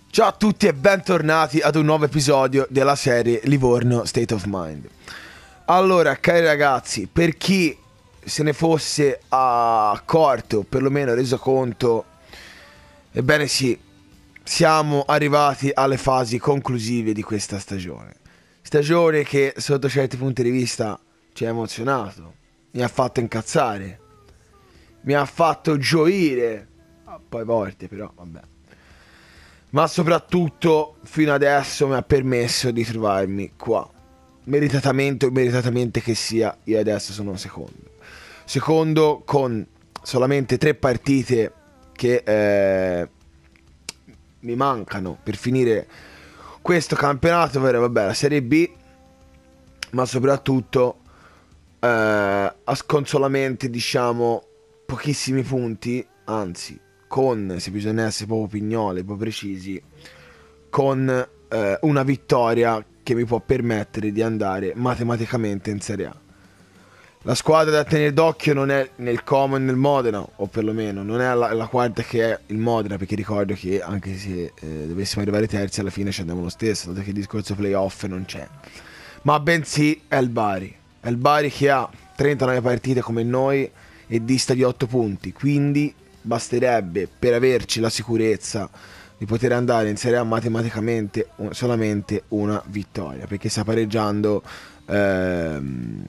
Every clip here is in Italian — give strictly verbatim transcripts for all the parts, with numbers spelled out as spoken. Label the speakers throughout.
Speaker 1: Ciao a tutti e bentornati ad un nuovo episodio della serie Livorno State of Mind. Allora, cari ragazzi, per chi se ne fosse accorto, o perlomeno reso conto, ebbene sì, siamo arrivati alle fasi conclusive di questa stagione. Stagione che sotto certi punti di vista ci ha emozionato, mi ha fatto incazzare, mi ha fatto gioire, poi volte però, vabbè. Ma soprattutto fino adesso mi ha permesso di trovarmi qua. Meritatamente o meritatamente che sia, io adesso sono secondo. Secondo con solamente tre partite che eh, mi mancano per finire questo campionato, ovvero vabbè la Serie B, ma soprattutto eh, con solamente diciamo pochissimi punti, anzi con, se bisogna essere proprio pignoli, proprio precisi, con eh, una vittoria che mi può permettere di andare matematicamente in Serie A. La squadra da tenere d'occhio non è nel Como e nel Modena, o perlomeno non è la, la quarta che è il Modena, perché ricordo che anche se eh, dovessimo arrivare terzi alla fine ci andiamo lo stesso, dato che il discorso playoff non c'è. Ma bensì è il Bari, è il Bari che ha trentanove partite come noi e dista di otto punti, quindi basterebbe per averci la sicurezza di poter andare in Serie A matematicamente solamente una vittoria, perché sta pareggiando ehm,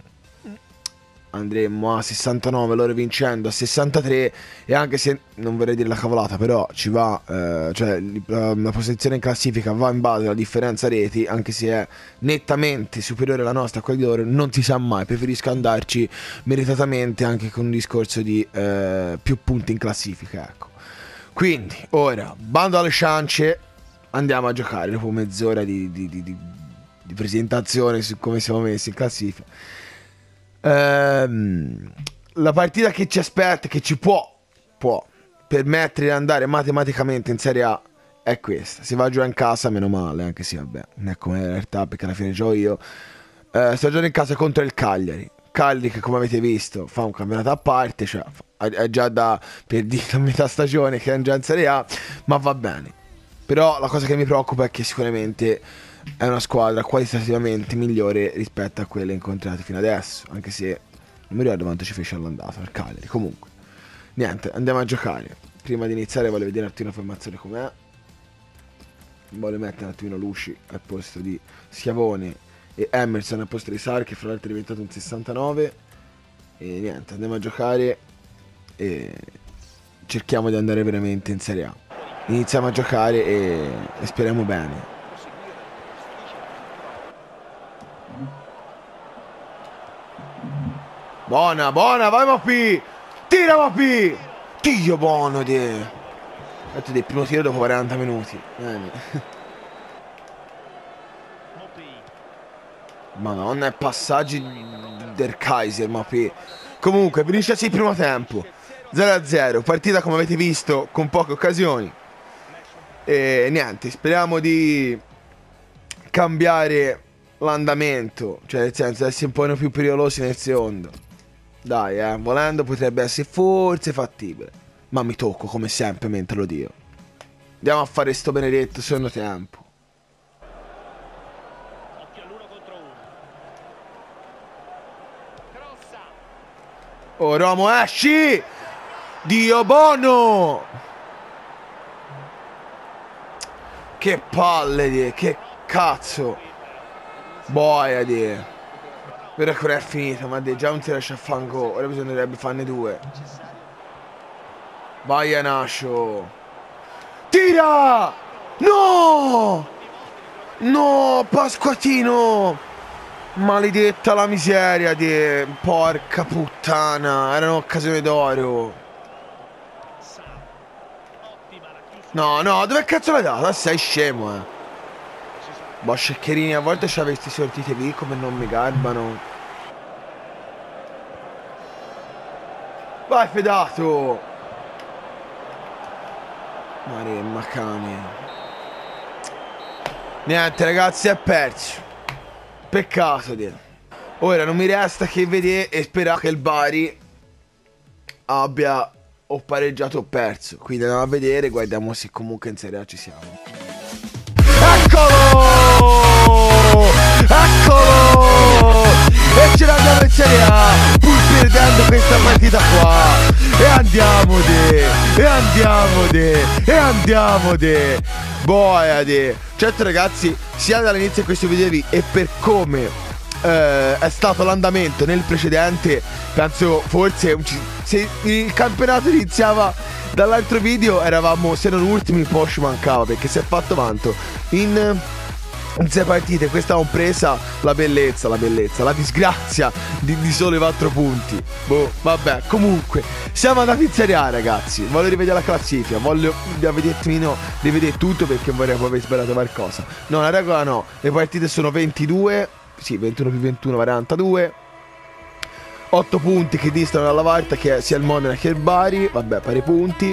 Speaker 1: andremo a sessantanove, loro vincendo a sessantatré, e anche se non vorrei dire la cavolata, però ci va, eh, cioè la, la posizione in classifica va in base alla differenza reti, anche se è nettamente superiore alla nostra a quella di loro, non si sa mai, preferisco andarci meritatamente anche con un discorso di eh, più punti in classifica, ecco. Quindi ora bando alle ciance, andiamo a giocare dopo mezz'ora di, di, di, di, di presentazione su come siamo messi in classifica. Ehm, la partita che ci aspetta, che ci può, può permettere di andare matematicamente in Serie A è questa. Si va a giocare in casa, meno male, anche se vabbè, non è come in realtà, perché alla fine gioco io. Eh, sto giocando in casa contro il Cagliari. Cagliari che, come avete visto, fa un campionato a parte, cioè è già da, per dire, a metà stagione che è già in Serie A, ma va bene. Però la cosa che mi preoccupa è che sicuramente è una squadra qualitativamente migliore rispetto a quelle incontrate fino adesso, anche se non mi ricordo quanto ci fece all'andata per Cagliari. Comunque niente, andiamo a giocare. Prima di iniziare voglio vedere un attimo la formazione com'è. Voglio mettere un attimino Luci al posto di Schiavone e Emerson al posto di Sar, che fra l'altro è diventato un sessantanove. E niente, andiamo a giocare e cerchiamo di andare veramente in Serie A. Iniziamo a giocare e, e speriamo bene. Buona, buona, vai Mopi! Tira Mopi! Dio buono, di. Fatto del primo tiro dopo quaranta minuti. Bene. Madonna, passaggi del Kaiser, Mopi. Comunque, finisce il primo tempo. zero a zero, partita come avete visto con poche occasioni. E niente, speriamo di cambiare l'andamento, cioè nel senso essere un po' più pericolosi nel secondo. Dai, eh, volendo potrebbe essere forse fattibile. Ma mi tocco come sempre mentre lo dico. Andiamo a fare sto benedetto secondo tempo. Oh Romo, esci! Dio buono! Che palle, die, che cazzo! Boia, die. Però ancora è finito, ma di, già non si riesce a fare un gol. Ora bisognerebbe farne due. Vai Anascio. Tira! No! No, Pasquatino! Maledetta la miseria di... Porca puttana, era un'occasione d'oro. No, no, dove cazzo l'hai data? Sei scemo, eh. Boh, Sceccherini, a volte c'ha questi sortiti lì come non mi garbano. Vai Fedato! Maremma cane. Niente ragazzi, è perso. Peccato di. Ora non mi resta che vedere e sperare che il Bari abbia ho pareggiato o perso. Quindi andiamo a vedere, guardiamo se comunque in Serie A ci siamo. Eccolo! Eccolo! E ce l'andiamo in Serie A, pur perdendo questa partita qua. E andiamo de, e andiamo de, e andiamo de. Boia de. Certo ragazzi, sia dall'inizio di questo video e per come eh, è stato l'andamento nel precedente, penso forse se il campionato iniziava dall'altro video eravamo, se non ultimi, poi ci mancava, perché si è fatto vanto in... in sei partite. Questa ho presa la bellezza, la bellezza, la disgrazia di, di solo quattro punti. Boh, vabbè, comunque siamo andati in Serie A ragazzi. Voglio rivedere la classifica, voglio rivedere, rivedere tutto, perché vorrei poi aver sbagliato qualcosa. No, la regola no, le partite sono ventidue, sì, ventuno più ventuno, quarantadue. otto punti che distano dalla Varta, che è sia il Modena che il Bari. Vabbè, pari punti.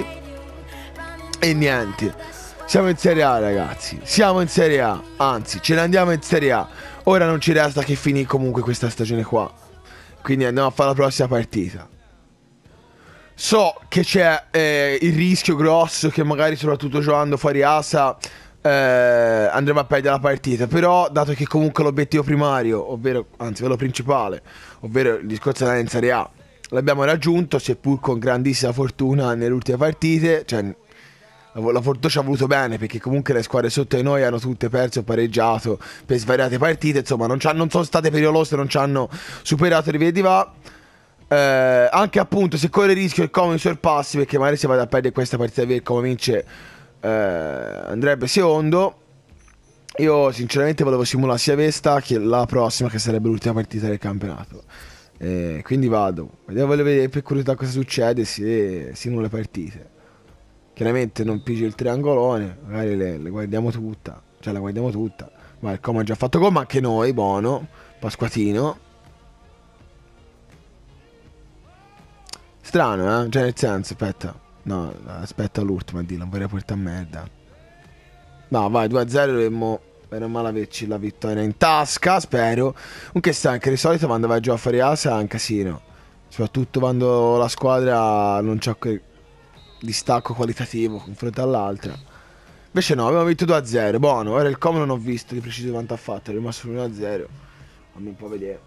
Speaker 1: E niente, siamo in Serie A ragazzi, siamo in Serie A, anzi ce ne andiamo in Serie A. Ora non ci resta che finire comunque questa stagione qua, quindi andiamo a fare la prossima partita. So che c'è eh, il rischio grosso che magari, soprattutto giocando fuori Asa, eh, andremo a perdere la partita. Però dato che comunque l'obiettivo primario, ovvero, anzi quello principale, ovvero il discorso di andare in Serie A, l'abbiamo raggiunto, seppur con grandissima fortuna nelle ultime partite. Cioè la fortuna ci ha voluto bene, perché comunque le squadre sotto di noi hanno tutte perso o pareggiato per svariate partite. Insomma non, non sono state pericolose, non ci hanno superato i vedi va. eh, Anche appunto se corre il rischio che il Como mi sorpassi, perché magari se vado a perdere questa partita e il Como vince, eh, andrebbe secondo. Io sinceramente volevo simulare sia questa che la prossima, che sarebbe l'ultima partita del campionato. eh, Quindi vado, voglio vedere per curiosità cosa succede se simulo le partite. Chiaramente non pigi il triangolone, magari le, le guardiamo tutta. Cioè la guardiamo tutta. Ma il Como ha già fatto gol, ma anche noi, buono. Pasquatino. Strano, eh? Cioè nel senso, aspetta. No, aspetta l'ultima, di non vorrei portare a merda. No, vai, due a zero, dovremmo bene o male averci la vittoria in tasca, spero. Comunque sta anche di solito quando vai giù a fare asa è un casino. Soprattutto quando la squadra non c'ha quel distacco qualitativo confronto all'altra. Invece no, abbiamo vinto due a zero, buono. Ora il Como non ho visto di preciso quanto ha fatto, è rimasto uno a zero. Fammi un po' vedere.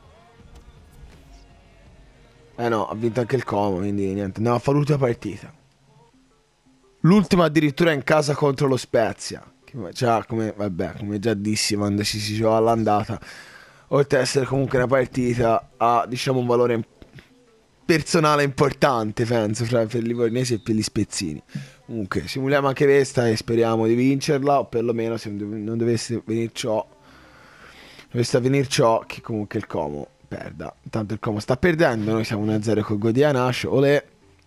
Speaker 1: Eh no, ha vinto anche il Como, quindi niente, andiamo a fare l'ultima partita. L'ultima addirittura in casa contro lo Spezia, che cioè, come, vabbè, come già dissi quando ci si gioca all'andata, oltre ad essere comunque una partita, ha diciamo un valore personale importante, penso, fra per i livornesi e per gli spezzini. Comunque simuliamo anche questa e speriamo di vincerla, o perlomeno se non dovesse venire ciò, dovesse avvenire ciò, che comunque il Como perda. Intanto il Como sta perdendo, noi siamo uno a zero col Godianash, olè.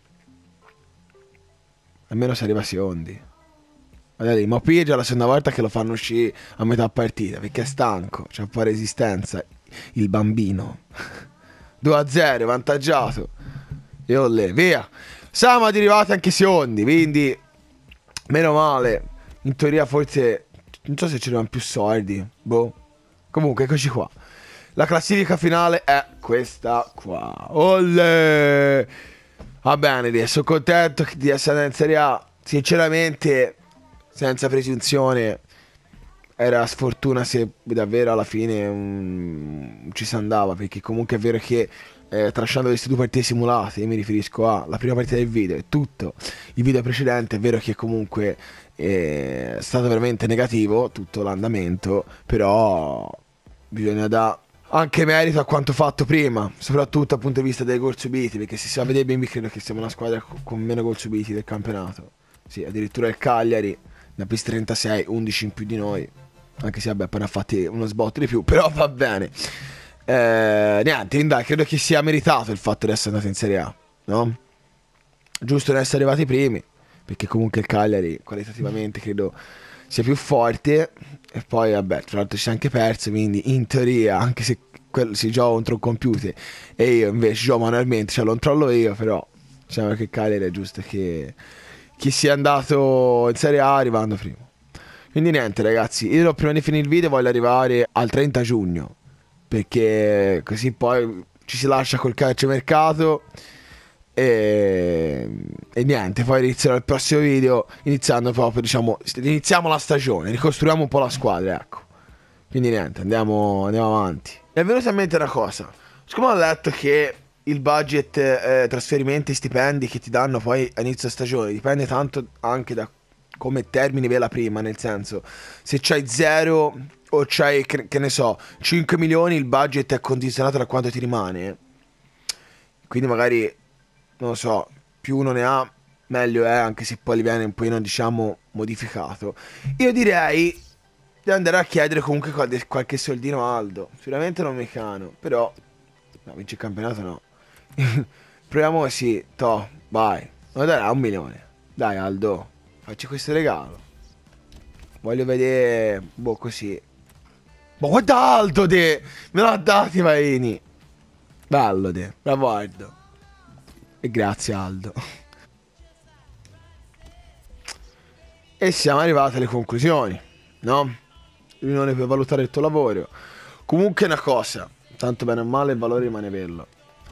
Speaker 1: Almeno si arriva secondi. Guarda lì, ma qui è già la seconda volta che lo fanno uscire a metà partita, perché è stanco, c'ha un po' resistenza il bambino. due a zero, vantaggiato. E olè, via. Siamo arrivati anche secondi, quindi meno male. In teoria forse, non so se c'erano più soldi, boh. Comunque, eccoci qua. La classifica finale è questa qua. Olè. Va bene, sono contento di essere in Serie A. Sinceramente, senza presunzione, era sfortuna se davvero alla fine um, ci si andava, perché comunque è vero che eh, trasciando queste due partite simulate, io mi riferisco alla prima partita del video e tutto il video precedente, è vero che comunque eh, è stato veramente negativo tutto l'andamento, però bisogna dare anche merito a quanto fatto prima, soprattutto dal punto di vista dei gol subiti, perché se si va a vedere ben, credo che siamo una squadra con meno gol subiti del campionato. Sì, addirittura il Cagliari ne ha preso trentasei, undici in più di noi. Anche se vabbè, appena fatti uno sbotto di più, però va bene. Eh, niente, dai, credo che sia meritato il fatto di essere andato in Serie A, no? Giusto di essere arrivati primi, perché comunque il Cagliari qualitativamente credo sia più forte. E poi vabbè, tra l'altro si è anche perso, quindi in teoria, anche se si gioca contro un computer e io invece gioco manualmente, cioè lo controllo io, però diciamo che il Cagliari è giusto che chi sia andato in Serie A arrivando primo. Quindi niente ragazzi, io prima di finire il video voglio arrivare al trenta giugno, perché così poi ci si lascia col calciomercato e E niente, poi inizierò il prossimo video iniziando proprio, diciamo, iniziamo la stagione, ricostruiamo un po' la squadra, ecco. Quindi niente, andiamo, andiamo avanti. Mi è venuta in mente una cosa. Siccome ho letto che il budget eh, trasferimenti, stipendi che ti danno poi a inizio stagione dipende tanto anche da come termini vela prima, nel senso, se c'hai zero o c'hai, che, che ne so, cinque milioni, il budget è condizionato da quanto ti rimane. Quindi magari, non lo so, più uno ne ha, meglio è, anche se poi gli viene un pochino, diciamo, modificato. Io direi di andare a chiedere comunque qualche, qualche soldino a Aldo. Sicuramente non Meccano, però no, vince il campionato no. Proviamo così, to, vai. Ma dai, un milione. Dai Aldo, facci questo regalo. Voglio vedere, boh, così. Ma guarda Aldo te, me l'ha dati Vaini. Bello te, bravo Aldo. E grazie Aldo. E siamo arrivati alle conclusioni, no? Riunione per valutare il tuo lavoro. Comunque una cosa, tanto bene o male il valore rimane quello.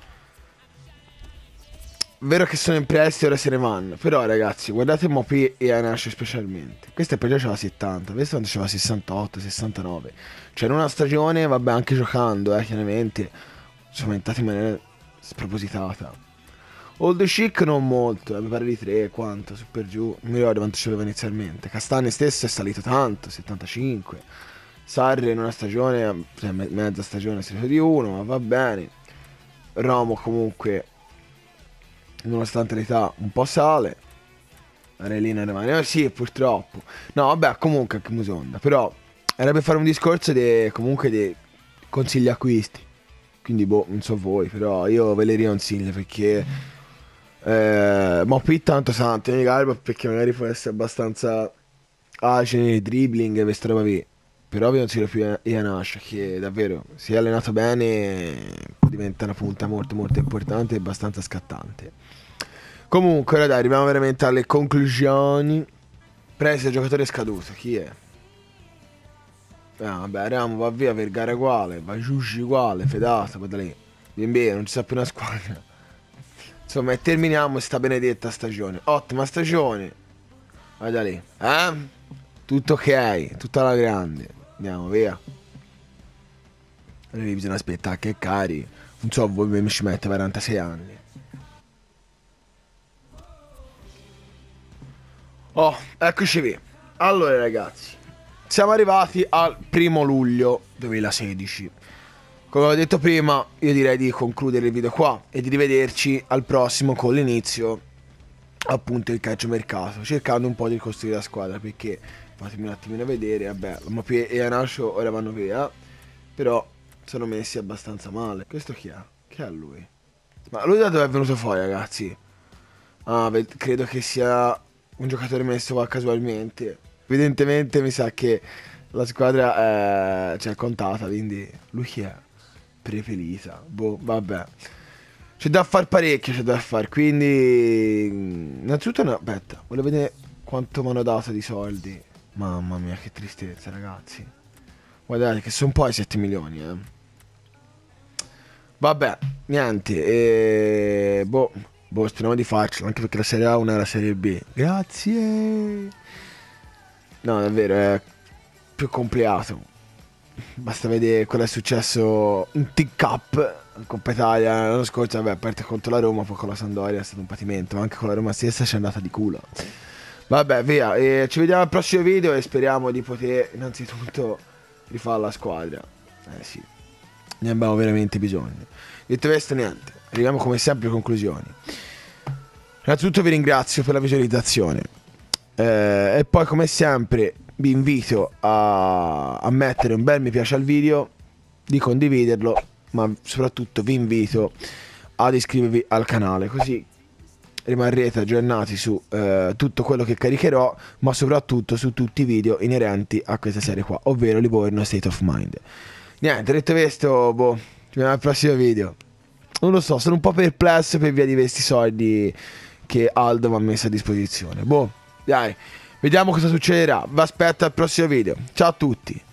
Speaker 1: Vero che sono in prestito e ora se ne vanno. Però ragazzi, guardate Mopi e Anash specialmente. Questo prima c'aveva settanta, questo c'aveva sessantotto, sessantanove. Cioè in una stagione, vabbè, anche giocando, eh, chiaramente, sono aumentati in maniera spropositata. Old Chic non molto, eh, mi pare di tre, quanto, su per giù. Non mi ricordo quanto c'aveva inizialmente. Castani stesso è salito tanto, settantacinque. Sarri in una stagione, cioè mezza stagione è salito di uno, ma va bene. Romo comunque, nonostante l'età, un po' sale. Arelina rimane, eh, sì, purtroppo. No, vabbè, comunque anche Musonda. Però era per fare un discorso di, comunque, di consigli acquisti. Quindi, boh, non so voi, però io ve le riconsiglio perché eh, ma qui tanto santo nei garbo perché magari può essere abbastanza agile nei dribbling e questa roba qui. Però vi consiglio più Ian Ash, che davvero, si è allenato bene, diventa una punta molto molto importante e abbastanza scattante. Comunque, ora dai, arriviamo veramente alle conclusioni. Prese giocatore scaduto, chi è? Ah, vabbè, Ramo va via, Vergara uguale, va Giusci uguale, Fedata, poi da lì. Bien bene, non ci sa più una squadra. Insomma, e terminiamo sta benedetta stagione. Ottima stagione. Vai da lì. Eh? Tutto ok, tutta alla grande. Andiamo, via. Allora bisogna aspettare che cari. Non so, voi mi ci mette quarantasei anni. Oh, eccoci qui. Allora ragazzi, siamo arrivati al primo luglio duemilasedici. Come ho detto prima, io direi di concludere il video qua e di rivederci al prossimo con l'inizio, appunto, il calciomercato, cercando un po' di ricostruire la squadra, perché fatemi un attimino vedere, vabbè, Mopie e Anascio ora vanno via, però sono messi abbastanza male. Questo chi è? Che è lui? Ma lui da dove è venuto fuori, ragazzi? Ah, credo che sia un giocatore messo qua casualmente. Evidentemente mi sa che la squadra è, cioè, è contata, quindi lui chi è? Preferita, boh, vabbè. C'è da far parecchio, c'è da far, quindi innanzitutto no, aspetta, voglio vedere quanto mi hanno dato di soldi. Mamma mia, che tristezza, ragazzi. Guardate che sono poi sette milioni, eh. Vabbè, niente, e... boh, boh, speriamo di farcela, anche perché la Serie A non è la Serie B. Grazie. No, davvero, è più complicato. Basta vedere quello che è successo in T-Cup, Coppa Italia l'anno scorso, vabbè, a parte contro la Roma, poi con la Sampdoria è stato un patimento, ma anche con la Roma stessa ci è andata di culo. Vabbè, via, e ci vediamo al prossimo video e speriamo di poter innanzitutto rifare la squadra. Eh sì, ne abbiamo veramente bisogno. Detto questo, niente, arriviamo come sempre alle conclusioni. Innanzitutto vi ringrazio per la visualizzazione, eh, e poi come sempre vi invito a, a mettere un bel mi piace al video, di condividerlo, ma soprattutto vi invito ad iscrivervi al canale, così rimarrete aggiornati su eh, tutto quello che caricherò, ma soprattutto su tutti i video inerenti a questa serie qua, ovvero Livorno State of Mind. Niente, detto questo, boh, ci vediamo al prossimo video. Non lo so, sono un po' perplesso per via di questi soldi che Aldo mi ha messo a disposizione. Boh, dai, vediamo cosa succederà. Vi aspetto al prossimo video. Ciao a tutti.